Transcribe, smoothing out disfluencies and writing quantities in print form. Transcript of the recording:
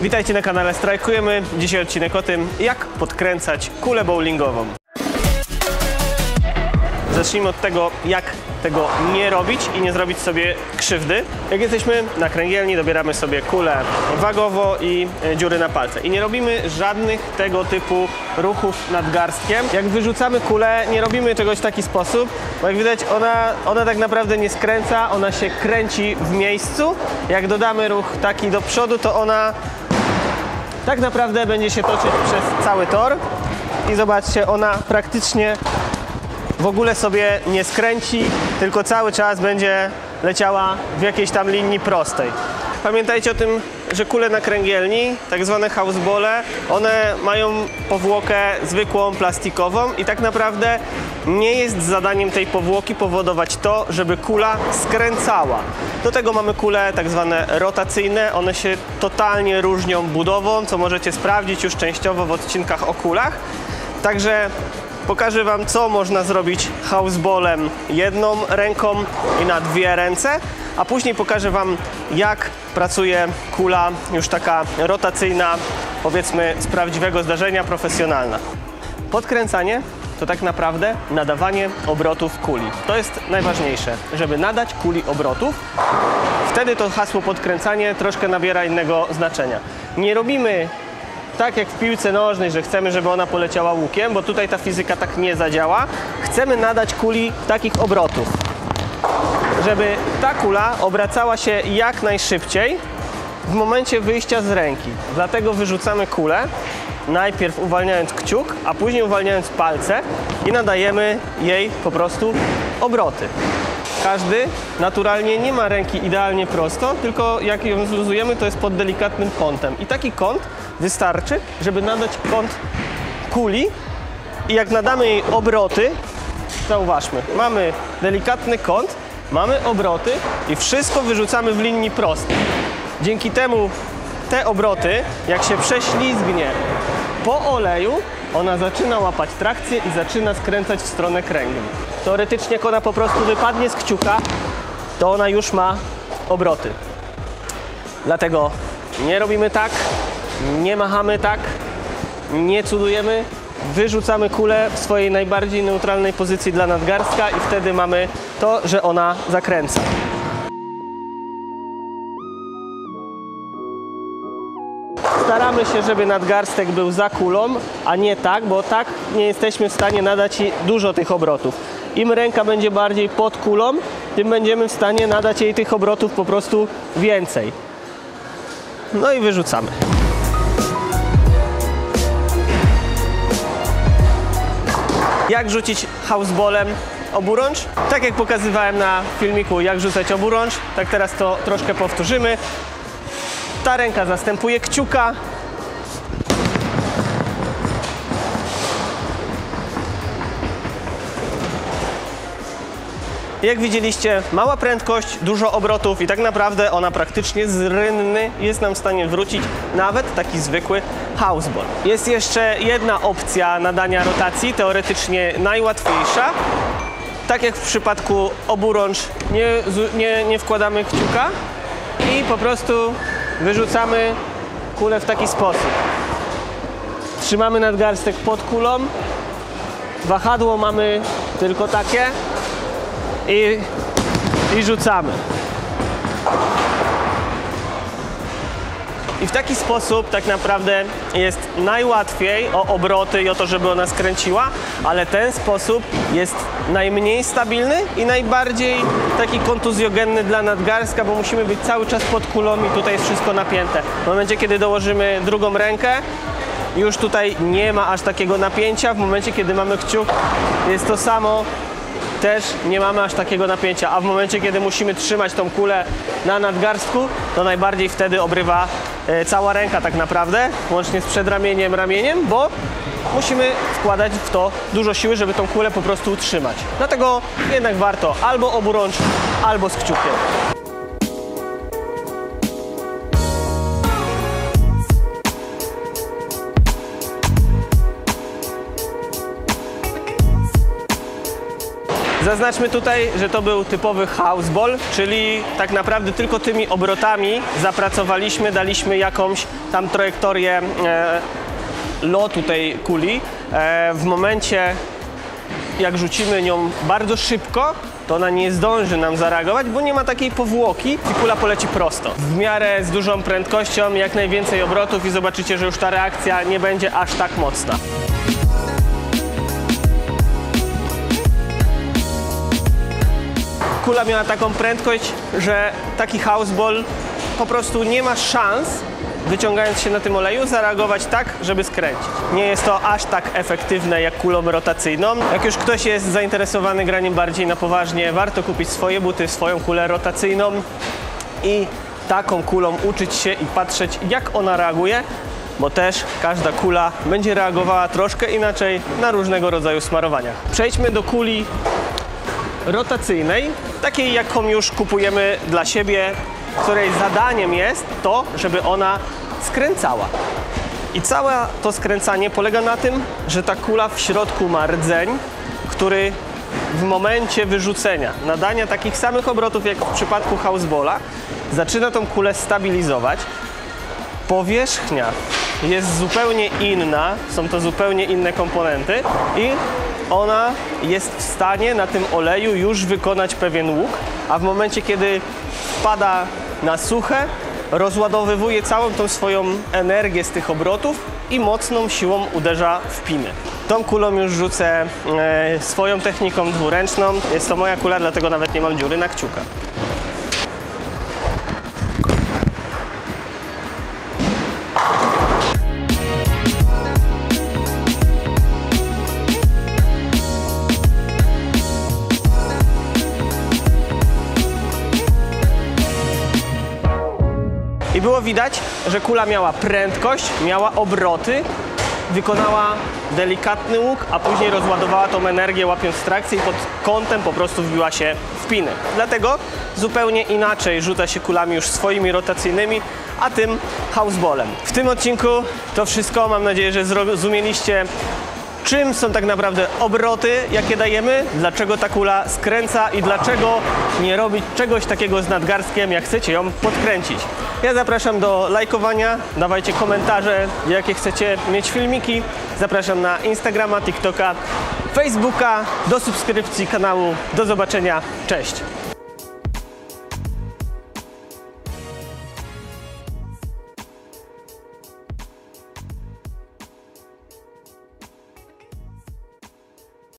Witajcie na kanale Strajkujemy. Dzisiaj odcinek o tym, jak podkręcać kulę bowlingową. Zacznijmy od tego, jak tego nie robić i nie zrobić sobie krzywdy. Jak jesteśmy na kręgielni, dobieramy sobie kulę wagowo i dziury na palce. I nie robimy żadnych tego typu ruchów nadgarstkiem. Jak wyrzucamy kulę, nie robimy czegoś w taki sposób, bo jak widać ona tak naprawdę nie skręca, ona się kręci w miejscu. Jak dodamy ruch taki do przodu, to ona tak naprawdę będzie się toczyć przez cały tor. I zobaczcie, ona praktycznie w ogóle sobie nie skręci, tylko cały czas będzie leciała w jakiejś tam linii prostej. Pamiętajcie o tym, że kule na kręgielni, tak zwane houseballe, one mają powłokę zwykłą, plastikową i tak naprawdę nie jest zadaniem tej powłoki powodować to, żeby kula skręcała. Do tego mamy kule tak zwane rotacyjne, one się totalnie różnią budową, co możecie sprawdzić już częściowo w odcinkach o kulach. Także pokażę Wam, co można zrobić houseballem jedną ręką i na dwie ręce, a później pokażę Wam, jak pracuje kula już taka rotacyjna, powiedzmy z prawdziwego zdarzenia, profesjonalna. Podkręcanie to tak naprawdę nadawanie obrotów kuli. To jest najważniejsze, żeby nadać kuli obrotów. Wtedy to hasło podkręcanie troszkę nabiera innego znaczenia. Nie robimy tak jak w piłce nożnej, że chcemy, żeby ona poleciała łukiem, bo tutaj ta fizyka tak nie zadziała. Chcemy nadać kuli takich obrotów, żeby ta kula obracała się jak najszybciej w momencie wyjścia z ręki. Dlatego wyrzucamy kulę, najpierw uwalniając kciuk, a później uwalniając palce i nadajemy jej po prostu obroty. Każdy naturalnie nie ma ręki idealnie prosto, tylko jak ją zluzujemy, to jest pod delikatnym kątem. I taki kąt wystarczy, żeby nadać kąt kuli i jak nadamy jej obroty, zauważmy, mamy delikatny kąt, mamy obroty i wszystko wyrzucamy w linii prostej. Dzięki temu te obroty, jak się prześlizgnie po oleju, ona zaczyna łapać trakcję i zaczyna skręcać w stronę kręgli. Teoretycznie, jak ona po prostu wypadnie z kciuka, to ona już ma obroty. Dlatego nie robimy tak, nie machamy tak, nie cudujemy, wyrzucamy kulę w swojej najbardziej neutralnej pozycji dla nadgarstka i wtedy mamy to, że ona zakręca. Staramy się, żeby nadgarstek był za kulą, a nie tak, bo tak nie jesteśmy w stanie nadać jej dużo tych obrotów. Im ręka będzie bardziej pod kulą, tym będziemy w stanie nadać jej tych obrotów po prostu więcej. No i wyrzucamy. Jak rzucić houseballem oburącz? Tak jak pokazywałem na filmiku, jak rzucać oburącz, tak teraz to troszkę powtórzymy. Ta ręka zastępuje kciuka. Jak widzieliście, mała prędkość, dużo obrotów i tak naprawdę ona praktycznie z rynny jest nam w stanie wrócić nawet taki zwykły houseball. Jest jeszcze jedna opcja nadania rotacji, teoretycznie najłatwiejsza. Tak jak w przypadku oburącz nie wkładamy kciuka i po prostu wyrzucamy kulę w taki sposób. Trzymamy nadgarstek pod kulą, wahadło mamy tylko takie i rzucamy. I w taki sposób tak naprawdę jest najłatwiej o obroty i o to, żeby ona skręciła, ale ten sposób jest najmniej stabilny i najbardziej taki kontuzjogenny dla nadgarstka, bo musimy być cały czas pod kulą i tutaj jest wszystko napięte. W momencie, kiedy dołożymy drugą rękę, już tutaj nie ma aż takiego napięcia. W momencie, kiedy mamy kciuk, jest to samo. Też nie mamy aż takiego napięcia, a w momencie, kiedy musimy trzymać tą kulę na nadgarstku, to najbardziej wtedy obrywa cała ręka tak naprawdę, łącznie z przedramieniem, ramieniem, bo musimy wkładać w to dużo siły, żeby tą kulę po prostu utrzymać. Dlatego jednak warto albo oburącz, albo z kciukiem. Zaznaczmy tutaj, że to był typowy house ball, czyli tak naprawdę tylko tymi obrotami zapracowaliśmy, daliśmy jakąś tam trajektorię lotu tej kuli. W momencie, jak rzucimy nią bardzo szybko, to ona nie zdąży nam zareagować, bo nie ma takiej powłoki i kula poleci prosto. W miarę z dużą prędkością, jak najwięcej obrotów i zobaczycie, że już ta reakcja nie będzie aż tak mocna. Kula miała taką prędkość, że taki house ball po prostu nie ma szans, wyciągając się na tym oleju, zareagować tak, żeby skręcić. Nie jest to aż tak efektywne jak kulą rotacyjną. Jak już ktoś jest zainteresowany graniem bardziej na poważnie, warto kupić swoje buty, swoją kulę rotacyjną i taką kulą uczyć się i patrzeć, jak ona reaguje, bo też każda kula będzie reagowała troszkę inaczej na różnego rodzaju smarowaniach. Przejdźmy do kuli rotacyjnej, takiej jaką już kupujemy dla siebie, której zadaniem jest to, żeby ona skręcała. I całe to skręcanie polega na tym, że ta kula w środku ma rdzeń, który w momencie wyrzucenia, nadania takich samych obrotów jak w przypadku houseballa, zaczyna tą kulę stabilizować. Powierzchnia jest zupełnie inna, są to zupełnie inne komponenty i ona jest w stanie na tym oleju już wykonać pewien łuk, a w momencie, kiedy wpada na suche, rozładowywuje całą tą swoją energię z tych obrotów i mocną siłą uderza w piny. Tą kulą już rzucę swoją techniką dwuręczną. Jest to moja kula, dlatego nawet nie mam dziury na kciukach. I było widać, że kula miała prędkość, miała obroty, wykonała delikatny łuk, a później rozładowała tą energię, łapiąc trakcję i pod kątem po prostu wbiła się w piny. Dlatego zupełnie inaczej rzuca się kulami już swoimi rotacyjnymi, a tym houseballem. W tym odcinku to wszystko. Mam nadzieję, że zrozumieliście, czym są tak naprawdę obroty, jakie dajemy, dlaczego ta kula skręca i dlaczego nie robić czegoś takiego z nadgarstkiem, jak chcecie ją podkręcić. Ja zapraszam do lajkowania, dawajcie komentarze, jakie chcecie mieć filmiki. Zapraszam na Instagrama, TikToka, Facebooka, do subskrypcji kanału. Do zobaczenia, cześć!